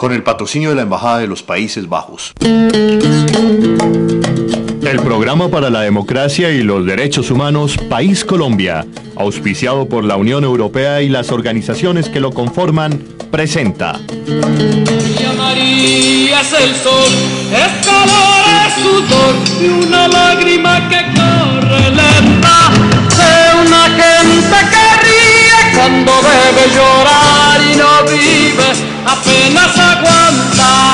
con el patrocinio de la Embajada de los Países Bajos. El Programa para la Democracia y los Derechos Humanos País Colombia, auspiciado por la Unión Europea y las organizaciones que lo conforman, presenta. María, María es el sol, es calor, es sudor y una lágrima que corre lenta de una gente que ríe cuando debe llorar y no vive, apenas aguanta.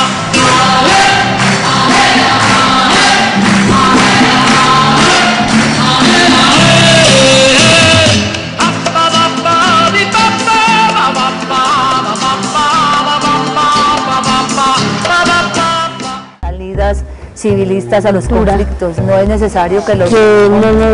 Civilistas a los conflictos, no es necesario que los Se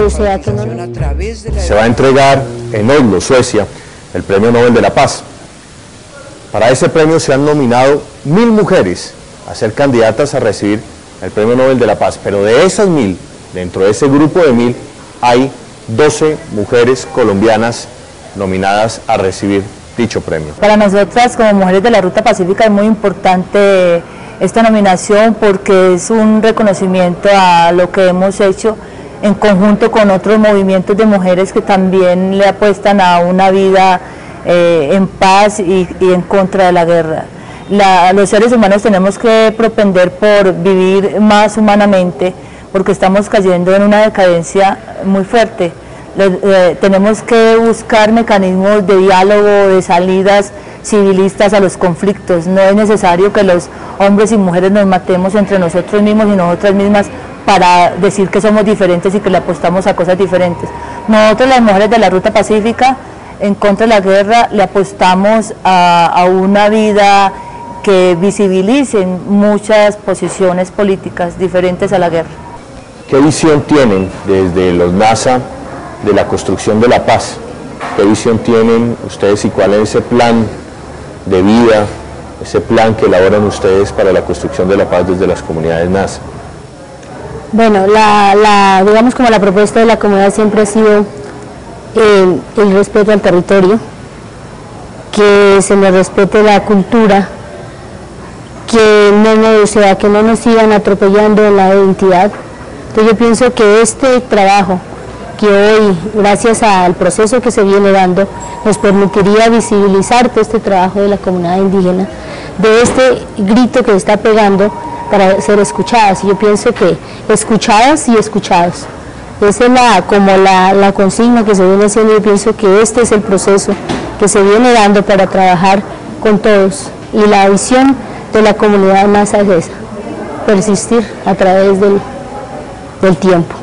va a entregar en Oslo, Suecia, el Premio Nobel de la Paz. Para ese premio se han nominado 1000 mujeres a ser candidatas a recibir el Premio Nobel de la Paz, pero de esas 1000, dentro de ese grupo de 1000, hay 12 mujeres colombianas nominadas a recibir dicho premio. Para nosotras, como mujeres de la Ruta Pacífica, es muy importante esta nominación porque es un reconocimiento a lo que hemos hecho en conjunto con otros movimientos de mujeres que también le apuestan a una vida en paz y en contra de la guerra. Los seres humanos tenemos que propender por vivir más humanamente porque estamos cayendo en una decadencia muy fuerte. Tenemos que buscar mecanismos de diálogo, de salidas civilistas a los conflictos. No es necesario que los hombres y mujeres nos matemos entre nosotros mismos y nosotras mismas para decir que somos diferentes y que le apostamos a cosas diferentes. Nosotros, las mujeres de la Ruta Pacífica, en contra de la guerra, le apostamos a una vida que visibilice muchas posiciones políticas diferentes a la guerra. ¿Qué visión tienen desde los NASA de la construcción de la paz? ¿Qué visión tienen ustedes y cuál es ese plan de vida, ese plan que elaboran ustedes para la construcción de la paz desde las comunidades NASA? Bueno, digamos como la propuesta de la comunidad siempre ha sido el respeto al territorio, que se le respete la cultura, que no nos sigan atropellando en la identidad. Entonces yo pienso que este trabajo que hoy, gracias al proceso que se viene dando, nos permitiría visibilizar todo este trabajo de la comunidad indígena, de este grito que se está pegando para ser escuchadas. Y yo pienso que escuchadas y escuchados. Esa es la consigna que se viene haciendo. Yo pienso que este es el proceso que se viene dando para trabajar con todos. Y la visión de la comunidad más es esa, persistir a través del tiempo.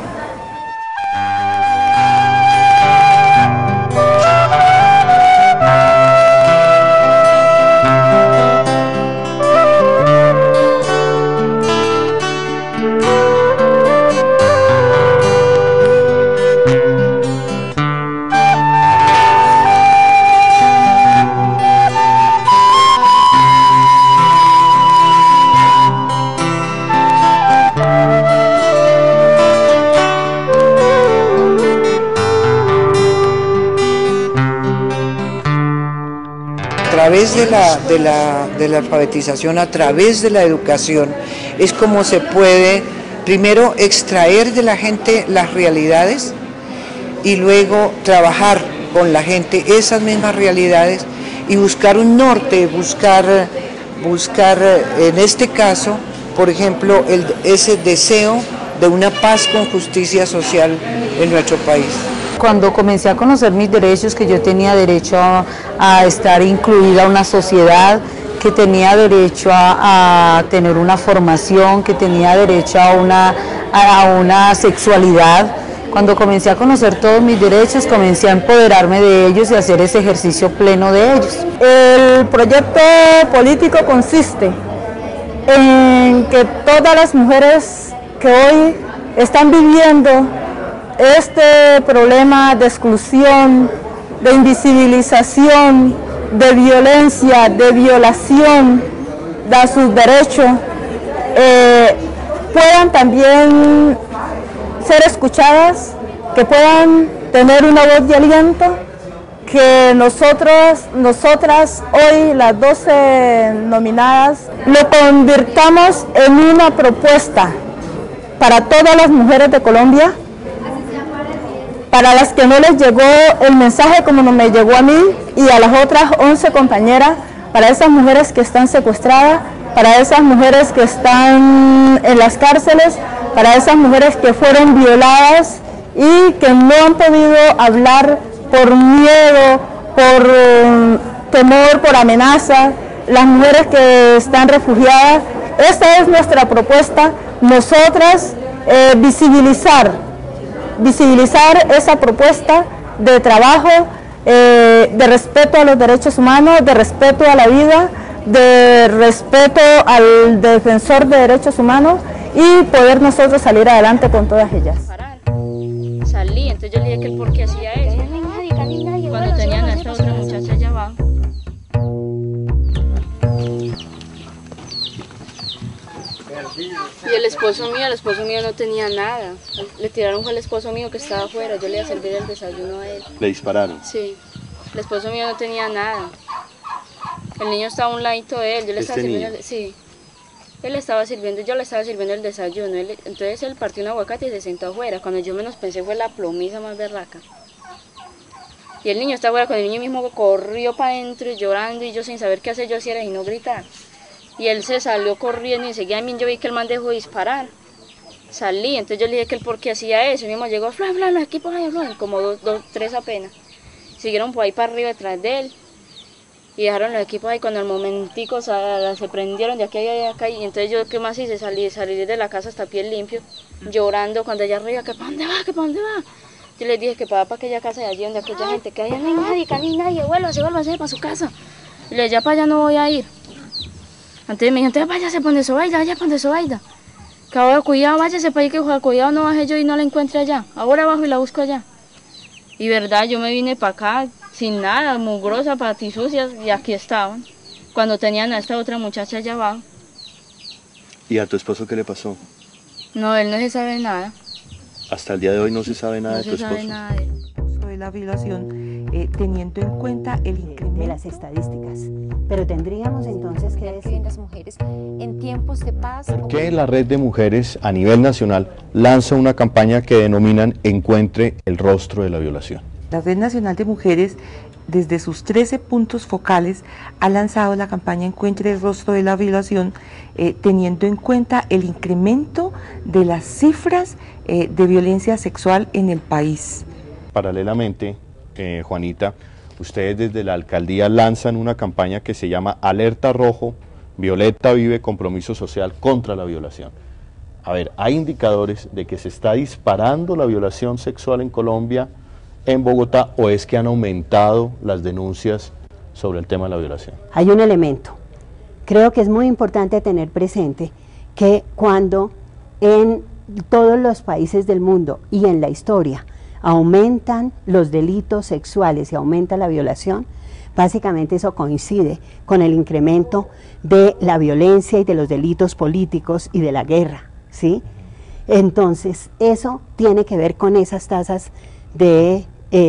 A través de la alfabetización, a través de la educación, es como se puede primero extraer de la gente las realidades y luego trabajar con la gente esas mismas realidades y buscar un norte, buscar en este caso, por ejemplo, ese deseo de una paz con justicia social en nuestro país. Cuando comencé a conocer mis derechos, que yo tenía derecho a estar incluida en una sociedad, que tenía derecho a tener una formación, que tenía derecho a una sexualidad, cuando comencé a conocer todos mis derechos, comencé a empoderarme de ellos y a hacer ese ejercicio pleno de ellos. El proyecto político consiste en que todas las mujeres que hoy están viviendo este problema de exclusión, de invisibilización, de violencia, de violación de sus derechos, puedan también ser escuchadas, que puedan tener una voz de aliento, que nosotras hoy, las 12 nominadas, lo convirtamos en una propuesta para todas las mujeres de Colombia, para las que no les llegó el mensaje como no me llegó a mí y a las otras 11 compañeras, para esas mujeres que están secuestradas, para esas mujeres que están en las cárceles, para esas mujeres que fueron violadas y que no han podido hablar por miedo, por temor, por amenaza, las mujeres que están refugiadas. Esta es nuestra propuesta, nosotras visibilizar esa propuesta de trabajo, de respeto a los derechos humanos, de respeto a la vida, de respeto al defensor de derechos humanos y poder nosotros salir adelante con todas ellas. Salí, entonces yo le dije que el por qué hacía eso. Cuando tenían a esta otra muchacha allá abajo. Y el esposo mío no tenía nada. Le tiraron al esposo mío que estaba afuera, yo le iba a servir el desayuno a él. ¿Le dispararon? Sí, el esposo mío no tenía nada. El niño estaba a un ladito de él, yo le estaba sirviendo sí. Él estaba sirviendo, yo le estaba sirviendo el desayuno. Entonces él partió un aguacate y se sentó afuera. Cuando yo menos pensé fue la plomiza más berraca. Y el niño estaba afuera, cuando el niño mismo corrió para adentro llorando y yo sin saber qué hacer, yo hacía y no gritar. Y él se salió corriendo y enseguida a mí yo vi que el man dejó de disparar. Salí, entonces yo le dije que el por qué hacía eso. Y mismo llegó, los equipos ahí, como tres apenas. Siguieron por ahí para arriba detrás de él. Y dejaron los equipos ahí cuando al momentico se prendieron de aquí a acá. Y entonces yo, ¿qué más hice? Salí de la casa hasta pie limpio, llorando cuando allá arriba, que ¿para dónde va? ¿Que para dónde va? Yo les dije que para aquella casa de allí donde aquella gente, que allá no hay nadie, que no hay nadie, vuélvase para su casa. Y le dije, ya para allá no voy a ir. Entonces me dijo, entonces váyase para donde Zoraida, vaya para donde Zoraida. Que ahora cuidado, váyase para ahí, que cuidado no baje yo y no la encuentre allá. Ahora bajo y la busco allá. Y verdad, yo me vine para acá sin nada, mugrosa, patisucias, y aquí estaban. Cuando tenían a esta otra muchacha allá abajo. ¿Y a tu esposo qué le pasó? No, él no se sabe nada. Hasta el día de hoy no se sabe nada de tu esposo. No se sabe nada de él. De la violación, teniendo en cuenta el incremento de las estadísticas. Pero tendríamos entonces que decir las mujeres en tiempos de paz. ¿Por qué la Red de Mujeres a nivel nacional lanza una campaña que denominan Encuentre el rostro de la violación? La Red Nacional de Mujeres, desde sus 13 puntos focales, ha lanzado la campaña Encuentre el rostro de la violación, teniendo en cuenta el incremento de las cifras de violencia sexual en el país. Paralelamente, Juanita, ustedes desde la alcaldía lanzan una campaña que se llama Alerta Rojo, Violeta vive compromiso social contra la violación. A ver, ¿hay indicadores de que se está disparando la violación sexual en Colombia, en Bogotá, o es que han aumentado las denuncias sobre el tema de la violación? Hay un elemento. Creo que es muy importante tener presente que cuando en todos los países del mundo y en la historia aumentan los delitos sexuales y aumenta la violación, básicamente eso coincide con el incremento de la violencia y de los delitos políticos y de la guerra, ¿sí? Entonces, eso tiene que ver con esas tasas de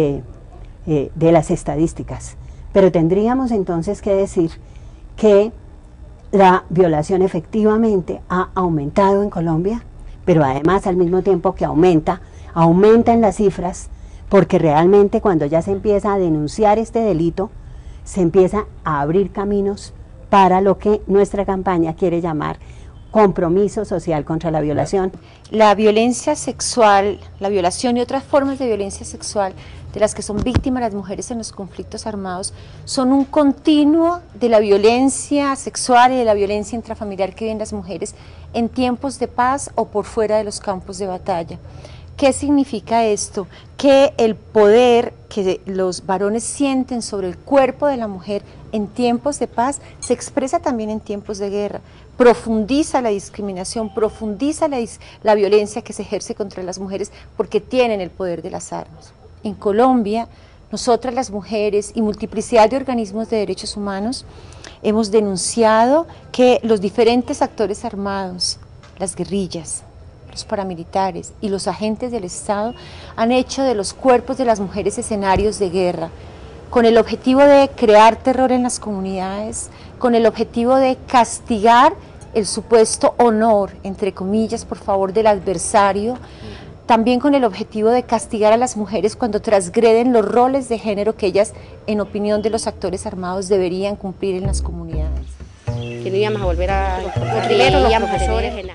las estadísticas. Pero tendríamos entonces que decir que la violación efectivamente ha aumentado en Colombia, pero además al mismo tiempo que aumentan las cifras, porque realmente cuando ya se empieza a denunciar este delito, se empieza a abrir caminos para lo que nuestra campaña quiere llamar compromiso social contra la violación. La violencia sexual, la violación y otras formas de violencia sexual de las que son víctimas las mujeres en los conflictos armados son un continuo de la violencia sexual y de la violencia intrafamiliar que viven las mujeres en tiempos de paz o por fuera de los campos de batalla. ¿Qué significa esto? Que el poder que los varones sienten sobre el cuerpo de la mujer en tiempos de paz se expresa también en tiempos de guerra, profundiza la discriminación, profundiza la violencia que se ejerce contra las mujeres porque tienen el poder de las armas. En Colombia, nosotras las mujeres y multiplicidad de organismos de derechos humanos hemos denunciado que los diferentes actores armados, las guerrillas, los paramilitares y los agentes del Estado han hecho de los cuerpos de las mujeres escenarios de guerra, con el objetivo de crear terror en las comunidades, con el objetivo de castigar el supuesto honor, entre comillas, por favor, del adversario, también con el objetivo de castigar a las mujeres cuando transgreden los roles de género que ellas, en opinión de los actores armados, deberían cumplir en las comunidades. Que no íbamos a volver a... Primero los profesores en la...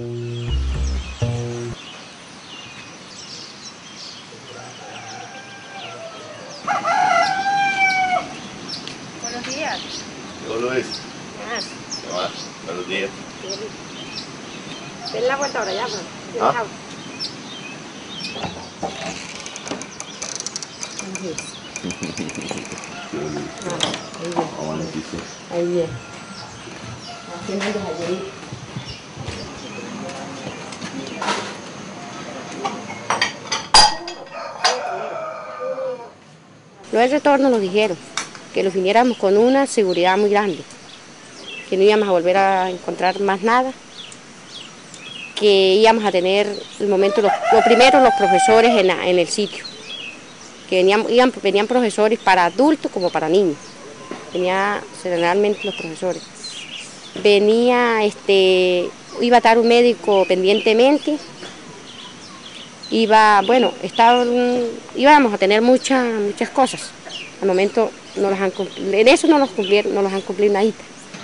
Buenos días. ¿Cómo lo ves? Ah, Buenos días. ven la vuelta ahora ya, pues. ¿Ah? Ahí bien. No el retorno nos dijeron, que nos viniéramos con una seguridad muy grande, que no íbamos a volver a encontrar más nada, que íbamos a tener el momento, lo primero los profesores en el sitio, que venían profesores para adultos como para niños, venían generalmente los profesores. Venía, iba a estar un médico pendientemente, íbamos a tener muchas cosas. Al momento no las han cumplido, en eso no los han cumplido nadita.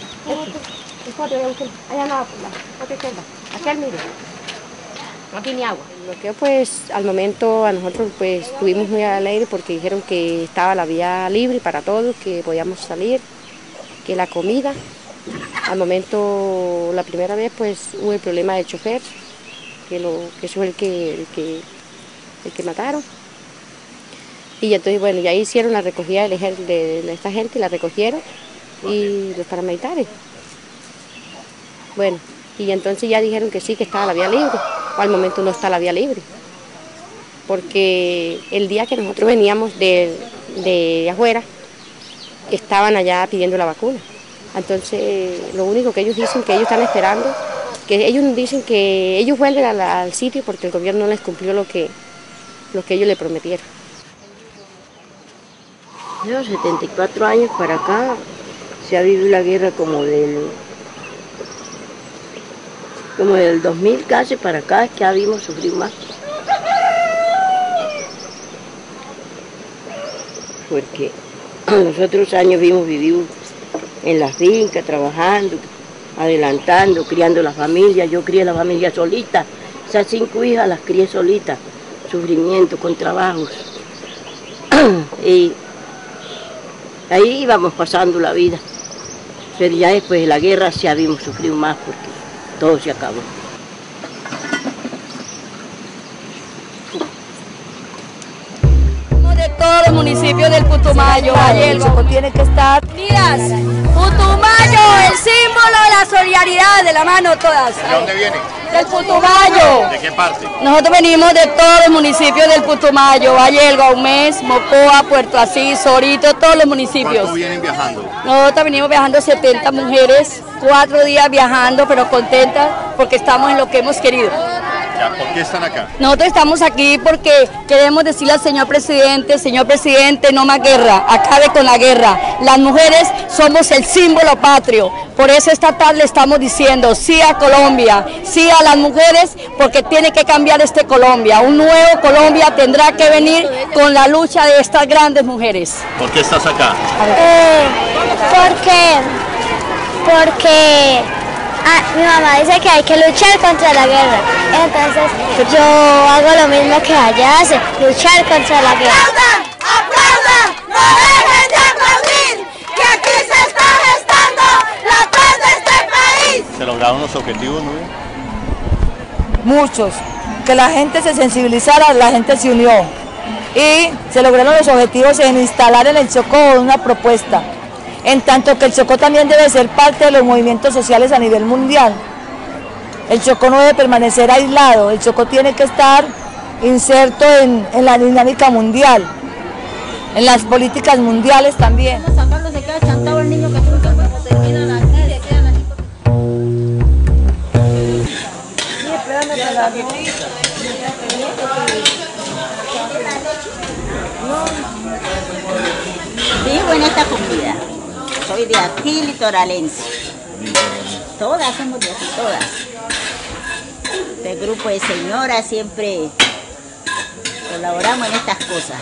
Allá no, otra izquierda. Aquel mire. No tiene agua. Lo que pues al momento a nosotros pues estuvimos muy alegres porque dijeron que estaba la vía libre para todos, que podíamos salir, que la comida. Al momento, la primera vez pues hubo el problema del chofer, que eso fue el que mataron. Y entonces bueno, ya hicieron la recogida de esta gente, la recogieron y los paramilitares. Bueno, y entonces ya dijeron que sí, que estaba la vía libre. Al momento no está la vía libre, porque el día que nosotros veníamos de afuera, estaban allá pidiendo la vacuna. Entonces, lo único que ellos dicen que ellos están esperando, que ellos dicen que ellos vuelven al sitio porque el gobierno no les cumplió lo que ellos le prometieron. De los 74 años para acá se ha vivido la guerra como del 2000 casi para acá, es que habíamos sufrido más. Porque los otros años hemos vivido en la finca, trabajando, adelantando, criando la familia. Yo crié la familia solita, esas 5 hijas las crié solita, sufrimiento, con trabajos. Y ahí íbamos pasando la vida. Pero ya después de la guerra sí habíamos sufrido más porque todo se acabó. De todos los municipios del Putumayo, el Chocó tiene que estar unidas. Putumayo, el símbolo de la solidaridad, de la mano todas. ¿De dónde viene? Del Putumayo. ¿De qué parte? Nosotros venimos de todos los municipios del Putumayo, Valle, Gaumés, Mocoa, Puerto Asís, Sorito, todos los municipios. ¿Cuánto vienen viajando? Nosotros venimos viajando 70 mujeres, 4 días viajando, pero contentas porque estamos en lo que hemos querido. ¿Por qué están acá? Nosotros estamos aquí porque queremos decirle al señor presidente, no más guerra, acabe con la guerra. Las mujeres somos el símbolo patrio, por eso esta tarde estamos diciendo sí a Colombia, sí a las mujeres, porque tiene que cambiar este Colombia. Un nuevo Colombia tendrá que venir con la lucha de estas grandes mujeres. ¿Por qué estás acá? Porque mi mamá dice que hay que luchar contra la guerra, entonces yo hago lo mismo que ella hace, luchar contra la guerra. ¡Aplaudan! ¡No dejen de aplaudir! ¡Que aquí se está gestando la paz de este país! ¿Se lograron los objetivos, no? Muchos. Que la gente se sensibilizara, la gente se unió. Y se lograron los objetivos en instalar en el Chocó una propuesta. En tanto que el Chocó también debe ser parte de los movimientos sociales a nivel mundial. El Chocó no debe permanecer aislado, el Chocó tiene que estar inserto en la dinámica mundial, en las políticas mundiales también. Se queda chantado el niño que termina aquí. vivo en esta comunidad. Soy de aquí, litoralense. Todas somos de aquí, todas. Este grupo de señoras siempre colaboramos en estas cosas.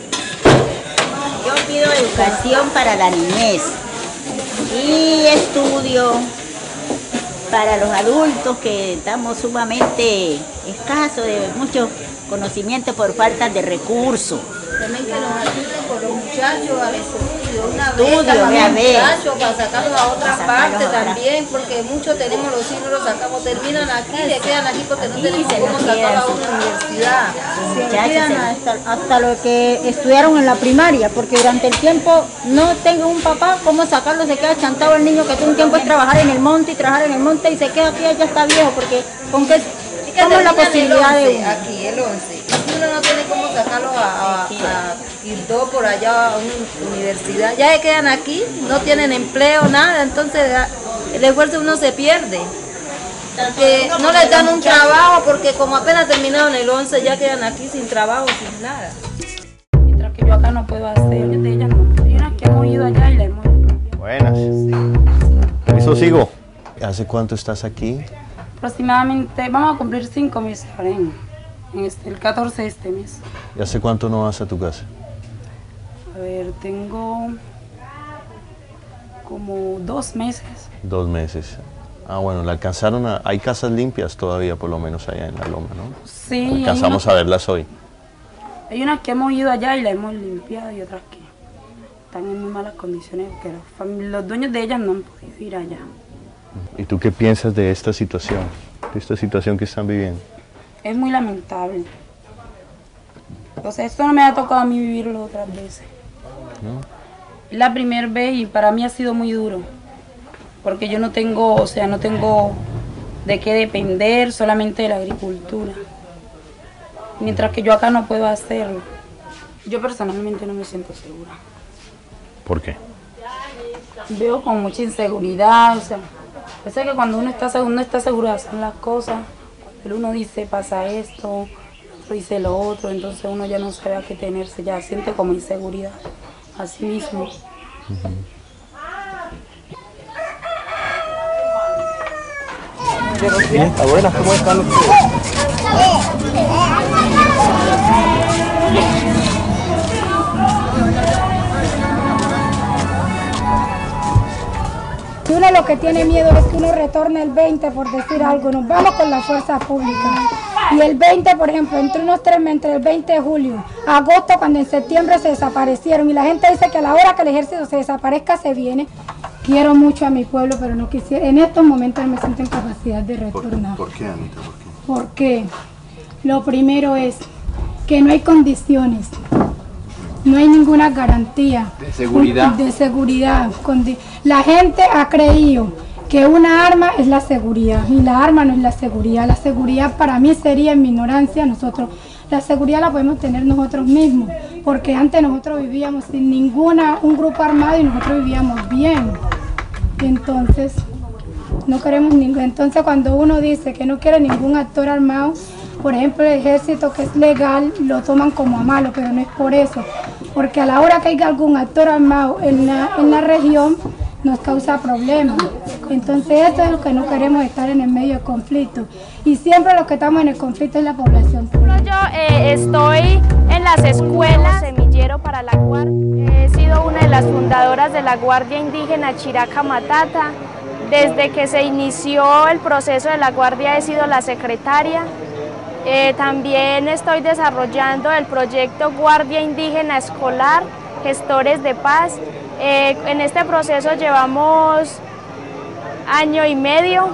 Yo pido educación para la niñez y estudio para los adultos que estamos sumamente escasos de mucho conocimiento por falta de recursos. También que nos ayuden con los muchachos al estudio, una Estudio, beca muchachos, para sacarlos a otra parte también, porque muchos tenemos los hijos, los sacamos, terminan aquí, se quedan aquí porque no tenemos cómo sacarlos a una universidad. Se quedan hasta lo que estudiaron en la primaria, porque durante el tiempo no tengo un papá, ¿cómo sacarlo? Se queda chantado el niño que todo un tiempo es trabajar en el monte y trabajar en el monte y se queda aquí, ya está viejo, porque con qué, ¿cómo es la posibilidad de uno? Aquí, el 11. Aquí uno no tiene cómo sacarlo a Quildó por allá a una universidad. Ya se quedan aquí, no tienen empleo, nada, entonces el esfuerzo uno se pierde. Porque no les dan un trabajo, porque como apenas terminaron el 11 ya quedan aquí sin trabajo, sin nada. Mientras que yo acá no puedo hacer, de ellas no. Hay unas que hemos ido allá y la hemos ido. Buenas. ¿Eso sigo? ¿Hace cuánto estás aquí? Aproximadamente, vamos a cumplir 5 meses ahora el 14 de este mes. ¿Y hace cuánto no vas a tu casa? A ver, tengo como 2 meses. 2 meses. Ah, bueno, la alcanzaron a... Hay casas limpias todavía, por lo menos allá en la loma, ¿no? Sí. Alcanzamos a verlas hoy. Hay unas que hemos ido allá y la hemos limpiado y otras que están en muy malas condiciones, porque los dueños de ellas no han podido ir allá. ¿Y tú qué piensas de esta situación? De esta situación que están viviendo. Es muy lamentable. O sea, esto no me ha tocado a mí vivirlo otras veces. ¿No? Es la primera vez y para mí ha sido muy duro. Porque yo no tengo, o sea, no tengo de qué depender, solamente de la agricultura. Mientras que yo acá no puedo hacerlo. Yo personalmente no me siento segura. ¿Por qué? Veo con mucha inseguridad, o sea, parece que cuando uno está seguro de hacer las cosas, cuando uno dice pasa esto, otro dice lo otro, entonces uno ya no sabe a qué tenerse, ya siente como inseguridad a sí mismo. Bien, abuelas, ¿cómo están ustedes? Y uno lo que tiene miedo es que uno retorne el 20, por decir algo, nos vamos con la fuerza pública. Y el 20, por ejemplo, entre el 20 de julio, agosto, cuando en septiembre se desaparecieron, y la gente dice que a la hora que el ejército se desaparezca se viene. Quiero mucho a mi pueblo, pero no quisiera, en estos momentos me siento en capacidad de retornar. ¿Por qué, Anita? ¿Por qué? Porque lo primero es que no hay condiciones. No hay ninguna garantía de seguridad. La gente ha creído que una arma es la seguridad y la arma no es la seguridad. La seguridad para mí sería, en mi ignorancia, la seguridad la podemos tener nosotros mismos, porque antes nosotros vivíamos sin un grupo armado y nosotros vivíamos bien. Entonces, no queremos entonces cuando uno dice que no quiere ningún actor armado, por ejemplo el ejército, que es legal, lo toman como a malo, pero no es por eso, porque a la hora que haya algún actor armado en la región nos causa problemas. Entonces eso es lo que no queremos, estar en el medio del conflicto, y siempre los que estamos en el conflicto es la población. Yo estoy en las escuelas Semillero para la Guardia. He sido una de las fundadoras de la Guardia Indígena Chiraca Matata. Desde que se inició el proceso de la Guardia he sido la secretaria. También estoy desarrollando el proyecto Guardia Indígena Escolar, Gestores de Paz. En este proceso llevamos 1 año y medio.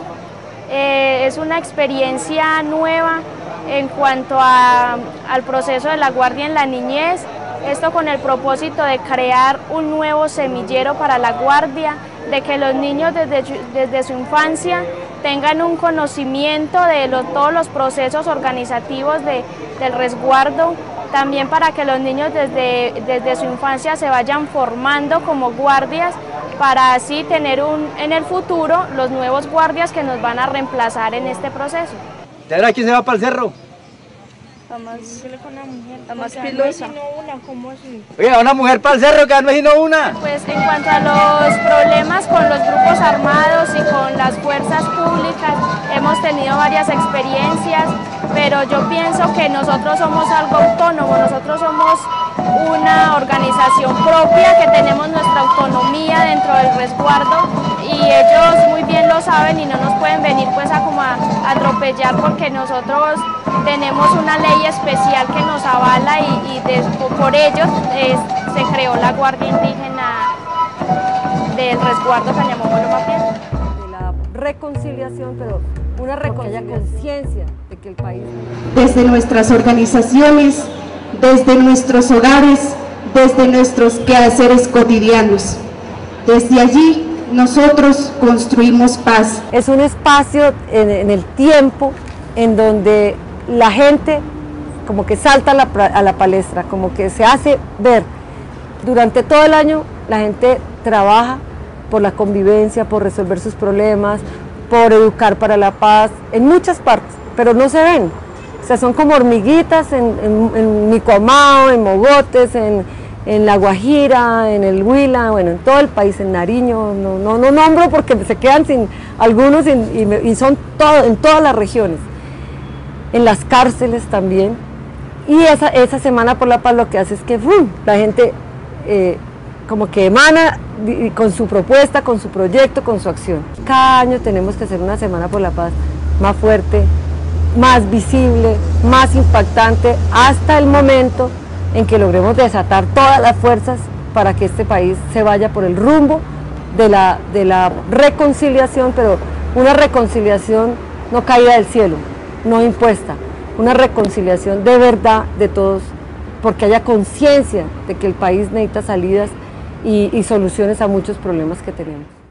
Es una experiencia nueva en cuanto al proceso de la Guardia en la niñez. Esto con el propósito de crear un nuevo semillero para la Guardia, de que los niños desde su infancia tengan un conocimiento de todos los procesos organizativos del resguardo, también para que los niños desde su infancia se vayan formando como guardias, para así tener en el futuro los nuevos guardias que nos van a reemplazar en este proceso. ¿De ahora quién se va para el cerro? la más pilosa. Oiga, una mujer para el cerro que no vino una. Pues en cuanto a los problemas con los grupos armados y con las fuerzas públicas, hemos tenido varias experiencias, pero yo pienso que nosotros somos algo autónomo, nosotros somos una organización propia que tenemos nuestra autonomía dentro del resguardo y ellos muy bien lo saben y no nos pueden venir pues a como a atropellar porque nosotros tenemos una ley especial que nos avala y por ellos se creó la Guardia Indígena del resguardo Cañamón-Palomapié. De la reconciliación, pero una conciencia de que el país... Desde nuestras organizaciones, desde nuestros hogares, desde nuestros quehaceres cotidianos. Desde allí nosotros construimos paz. Es un espacio en el tiempo en donde la gente como que salta a la palestra, como que se hace ver. Durante todo el año la gente trabaja por la convivencia, por resolver sus problemas, por educar para la paz, en muchas partes, pero no se ven. O sea, son como hormiguitas en Nicoamao, en Mogotes, en La Guajira, en el Huila, bueno, en todo el país, en Nariño, no nombro porque se quedan sin algunos y son en todas las regiones. En las cárceles también. Y esa Semana por la Paz lo que hace es que la gente como que emana con su propuesta, con su proyecto, con su acción. Cada año tenemos que hacer una Semana por la Paz más fuerte, más visible, más impactante, hasta el momento en que logremos desatar todas las fuerzas para que este país se vaya por el rumbo de la reconciliación, pero una reconciliación no caída del cielo, no impuesta, una reconciliación de verdad de todos, porque haya conciencia de que el país necesita salidas y soluciones a muchos problemas que tenemos.